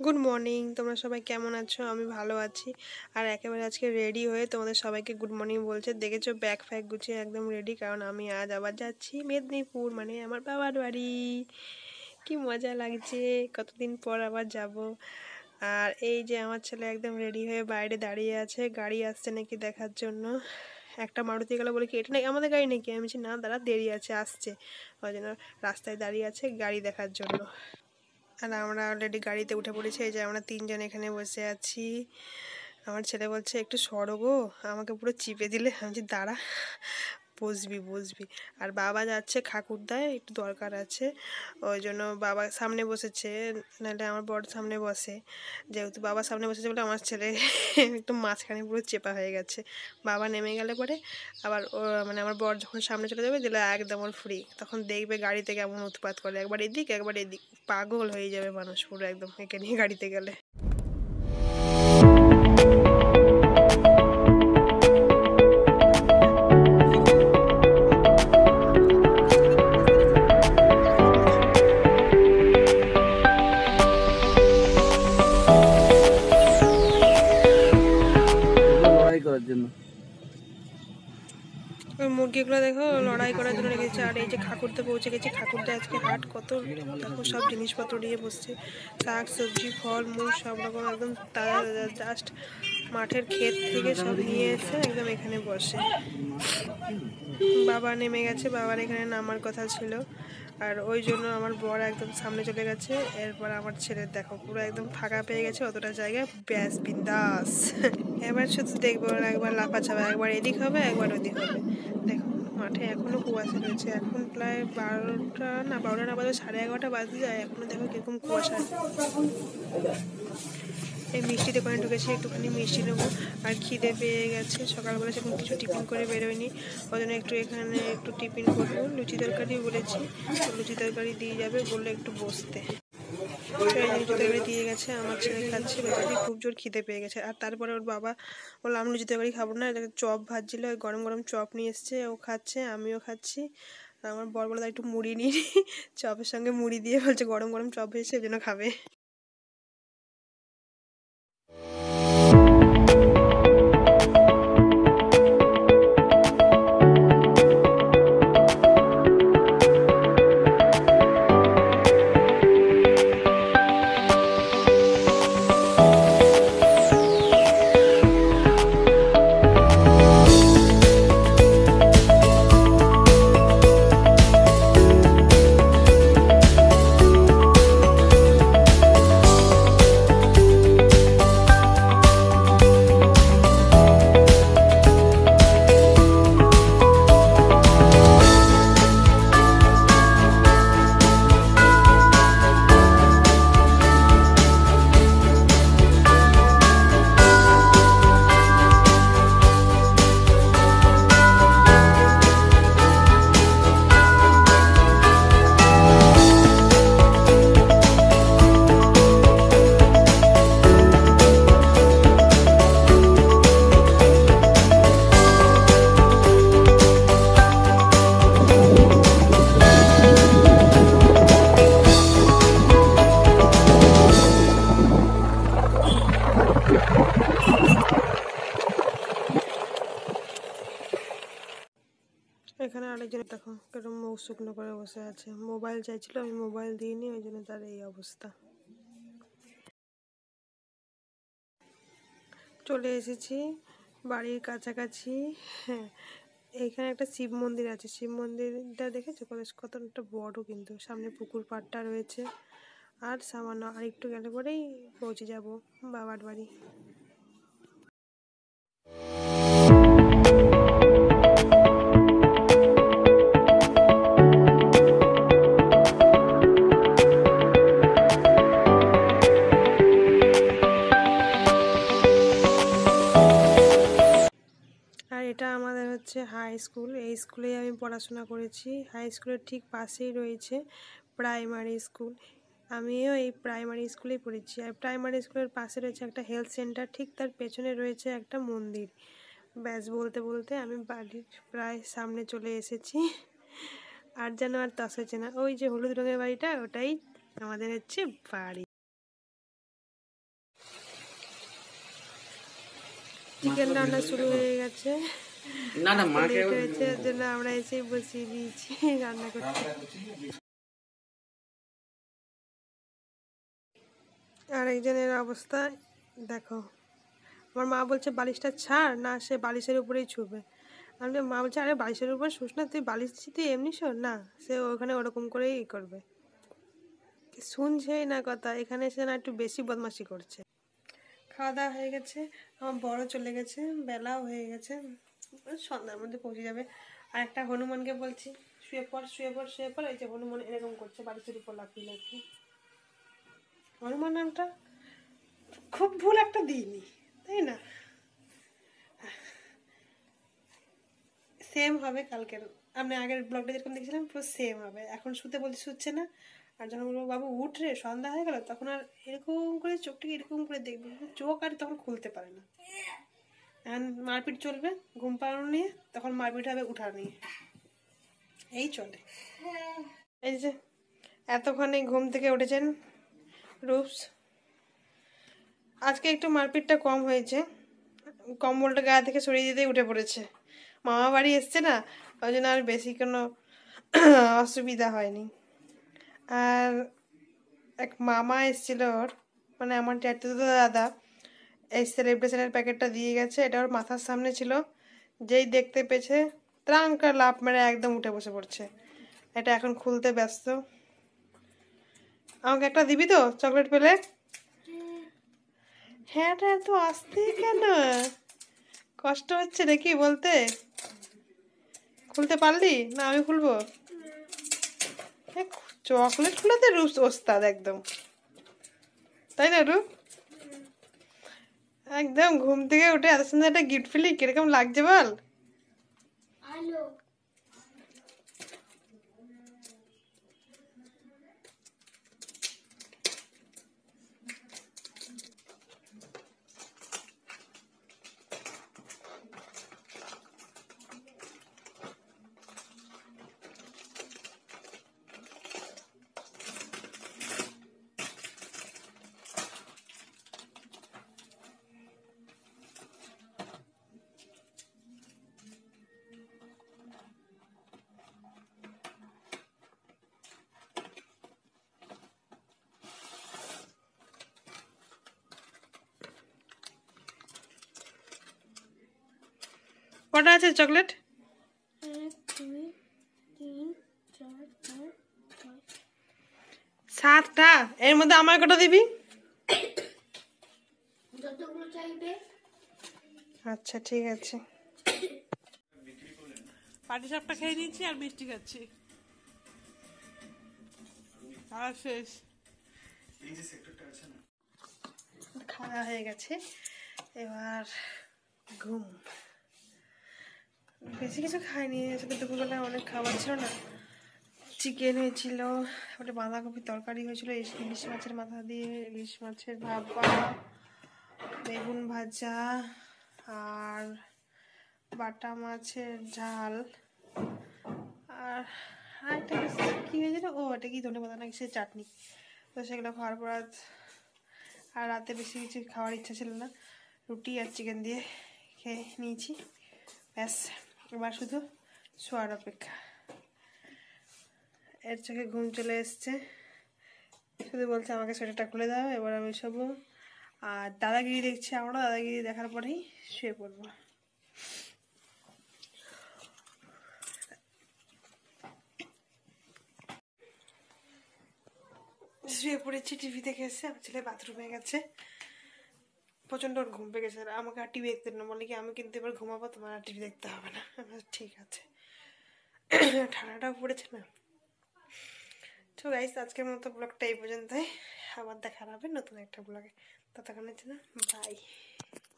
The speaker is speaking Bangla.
গুড মর্নিং, তোমরা সবাই কেমন আছো? আমি ভালো আছি। আর একেবারে আজকে রেডি হয়ে তোমাদের সবাইকে গুড মর্নিং বলছে। দেখেছো ব্যাগ ফ্যাগ গুছিয়ে একদম রেডি, কারণ আমি আজ আবার যাচ্ছি মেদিনীপুর, মানে আমার বাবার বাড়ি। কি মজা লাগছে, কতদিন পর আবার যাব। আর এই যে আমার ছেলে একদম রেডি হয়ে বাইরে দাঁড়িয়ে আছে, গাড়ি আসছে নাকি দেখার জন্য। একটা মারুতি গেল, বলে কি এটা নাকি আমাদের গাড়ি নাকি? আমি বলছি না দাঁড়া, দেরি আছে, আসছে। ওই জন্য রাস্তায় দাঁড়িয়ে আছে গাড়ি দেখার জন্য। আর আমরা অলরেডি গাড়িতে উঠে পড়েছি। এই যে আমরা তিনজন এখানে বসে আছি। আমার ছেলে বলছে একটু সরো গো, আমাকে পুরো চিপে দিলে। আমি বলছি দাঁড়া, বসবি বসবি। আর বাবা যাচ্ছে ঠাকুরদায়, একটু দরকার আছে, ওই জন্য বাবা সামনে বসেছে, নাহলে আমার বর সামনে বসে। যেহেতু বাবা সামনে বসেছে বলে আমার ছেলে একটু মাঝখানে পুরো চেপা হয়ে গেছে। বাবা নেমে গেলে পরে আবার মানে আমার বর যখন সামনে চলে যাবে, দিলে একদম ওর ফ্রি, তখন দেখবে গাড়িতে কেমন উৎপাত করে, একবার এদিক একবার এদিক। পাগল হয়ে যাবে মানুষ পুরো একদম একে নিয়ে গাড়িতে গেলে। লড়াই করার জন্য ওই মুরগিগুলো দেখো লড়াই করার জন্য রেখেছে। আর এই যে ঠাকুরতে পৌঁছে গেছি। ঠাকুরতে আজকে হাট, কত দেখো সব জিনিসপত্র নিয়ে বসছে, শাক সবজি ফল মূল সব রকম একদম তাজা, জাস্ট মাঠের ক্ষেত থেকে সব নিয়ে এসে একদম এখানে বসে। বাবা নেমে গেছে, বাবার এখানে নামার কথা ছিল, আর ওই জন্য আমার বর একদম সামনে চলে গেছে। এরপর আমার ছেলের দেখো পুরো একদম ফাঁকা পেয়ে গেছে অতটা জায়গায়, ব্যাস বিন্দাস। এবার শুধু দেখবো, একবার লাফাছাপা, একবার এদিক হবে একবার ওদিক হবে। দেখো মাঠে এখনো কুয়াশা রয়েছে, এখন প্রায় 12টা না, 12টা না বাজে 11:30 বাজতে যায়, এখনো দেখো কিরকম কুয়াশা। এই মিষ্টি দোকানে ঢুকেছি, একটুখানি মিষ্টি নেবো। আর খিদে পেয়ে গেছে, সকালবেলা সেরকম কিছু টিফিন করে বেরোয়নি, ওই জন্য একটু এখানে একটু টিফিন করবো। লুচি তরকারি বলেছি, লুচি তরকারি দিয়ে যাবে বললে একটু বসতে। লুচি তরকারি দিয়ে গেছে, আমার ছেলে খাচ্ছে, বেচারি খুব জোর খিদে পেয়ে গেছে। আর তারপরে ওর বাবা বললো আমি লুচি তরকারি খাবো না, চপ ভাজছিল, গরম গরম চপ নিয়ে এসছে, ও খাচ্ছে, আমিও খাচ্ছি। আর আমার বর বলে একটু মুড়ি নিয়ে চপের সঙ্গে মুড়ি দিয়ে বলছে গরম গরম চপ ভেজেছে, ওই জন্য খাবে। এখানে আরেকজন দেখো কেরম মুখ শুকনো করে বসে আছে, মোবাইল চাইছিল, আমি মোবাইল দিইনি, ওই জন্য তার এই অবস্থা। চলে এসেছি বাড়ির কাছাকাছি। হ্যাঁ, এইখানে একটা শিব মন্দির আছে, শিব মন্দিরটা দেখেছো কতটা বড়, কিন্তু সামনে পুকুর পাড়টা রয়েছে। আর সামান্য আর একটু গেলে পরেই পৌঁছে যাব বাবার বাড়ি। আর এটা আমাদের হচ্ছে হাই স্কুল, এই স্কুলেই আমি পড়াশোনা করেছি। হাই স্কুলের ঠিক পাশেই রয়েছে প্রাইমারি স্কুল, আমিও এই প্রাইমারি স্কুলেই পড়েছি। আর প্রাইমারি স্কুলের পাশে রয়েছে একটা হেলথ সেন্টার, ঠিক তার পেছনে রয়েছে একটা মন্দির। ব্যাস বলতে বলতে আমি বাড়ির প্রায় সামনে চলে এসেছি। আর যেন আর তাস হচ্ছে না, ওই যে হলুদ রঙের বাড়িটা, ওটাই আমাদের হচ্ছে বাড়ি। চিকেন রান্না শুরু হয়ে গেছে। না না মাকে হয়েছে এর জন্য আমরা এসেই বসিয়ে দিয়েছি রান্না করতে। আর একজনের অবস্থা দেখো, আমার মা বলছে বালিশটা ছাড়, না সে বালিশের উপরেই ছুবে। আমি মা বলছে আরে বালিশের উপর শুস না, তুই বালিশ দিচ্ছি তুই এমনি শোন না, সে ওখানে ওরকম করেই করবে, শুনছেই না কথা। এখানে এসে না একটু বেশি বদমাশি করছে। খাওয়া দাওয়া হয়ে গেছে, আমার বড় চলে গেছে, বেলাও হয়ে গেছে, সন্ধ্যার মধ্যে পৌঁছে যাবে। আর একটা হনুমানকে বলছি শুয়ে পড় শুয়ে পড় শুয়ে পড়, এই যে হনুমান এরকম করছে বালিশের উপর লাফিয়ে লাফিয়ে। হনুমান নামটা খুব ভুল একটা দিইনি, তাই না? সেম হবে কালকের, আপনি আগের ব্লগটা যেরকম দেখছিলাম পুরো সেম হবে। এখন শুতে বলছি শুচ্ছে না, আর যখন বলবো বাবু উঠ রে সন্ধ্যা হয়ে গেল, তখন আর এরকম করে চোখটাকে এরকম করে দেখবে, চোখ আর তখন খুলতে পারে না। এখন মারপিট চলবে, ঘুম পাড়ানো নিয়ে, তখন মারপিট হবে উঠা নিয়ে, এই চলে। এই যে এতক্ষণে ঘুম থেকে উঠেছেন রূপস, আজকে একটু মারপিটটা কম হয়েছে, কম্বলটা গা থেকে সরিয়ে দিতেই উঠে পড়েছে। মামা বাড়ি এসছে না, ওই জন্য আর বেশি কোনো অসুবিধা হয়নি। আর এক মামা এসেছিল ওর, মানে আমার চাচাতো দাদা, এই সেলিব্রেশনের প্যাকেটটা দিয়ে গেছে, এটা ওর মাথার সামনে ছিল, যেই দেখতে পেয়েছে ত্রাঙ্কা লাফ মেরে একদম উঠে বসে পড়ছে। এটা এখন খুলতে ব্যস্ত। আমাকে একটা দিবি তো চকলেট পেলে? হ্যাঁ এত আসতে কেন, কষ্ট হচ্ছে নাকি বলতে? খুলতে পারলি না আমি খুলবো? চকলেট খুলাতে রূপ ওস্তাদ একদম, তাই না রূপ? একদম ঘুম থেকে উঠে এত সুন্দর একটা গিফট পেলি, কিরকম লাগছে বল? কটা আছে চকলেট? 7টা। এর মধ্যে আমার কটা দিবি? আচ্ছা ঠিক আছে। পাটি সাপটা খেয়ে নিচ্ছি আর মিষ্টি খাচ্ছি, আর শেষ। খাওয়া হয়ে গেছে, এবার ঘুম। বেশি কিছু খাইনি, আসলে দুপুরবেলা অনেক খাবার ছিল না, চিকেন হয়েছিল, ওটা বাঁধাকপির তরকারি হয়েছিল, ইলিশ মাছের মাথা দিয়ে ইলিশ মাছের ভাপা, বেগুন ভাজা, আর বাটা মাছের ঝাল, আর একটা কী হয়েছিল, ও এটা কি ধনে পাতা না কিসের চাটনি। তো সেগুলো খাওয়ার পর আর রাতে বেশি কিছু খাওয়ার ইচ্ছা ছিল না, রুটি আর চিকেন দিয়ে খেয়ে নিয়েছি, ব্যাস। এবার শুধু শোয়ার অপেক্ষা। এর চোখে ঘুম চলে এসছে, শুধু বলছে আমাকে সোয়েটারটা খুলে দাও, এবার আমি শোবো। আর দাদাগিরি দেখছি, আমরা দাদাগিরি দেখার পরেই শুয়ে পড়বো। শুয়ে পড়েছি, টিভি দেখে এসে আমার ছেলে বাথরুমে গেছে, প্রচণ্ড ওর ঘুম পেয়ে গেছে, আমাকে আর টিভি দেখতে না, বলে কি আমি কিন্তু এবার ঘুমাবো, তোমার আর টিভি দেখতে হবে না। ঠিক আছে, ঠান্ডাটাও পড়েছে না। তো গাইস আজকের মতো ব্লগটা এই পর্যন্তই, আবার দেখা হবে নতুন একটা ব্লগে, ততক্ষণের জন্য বাই।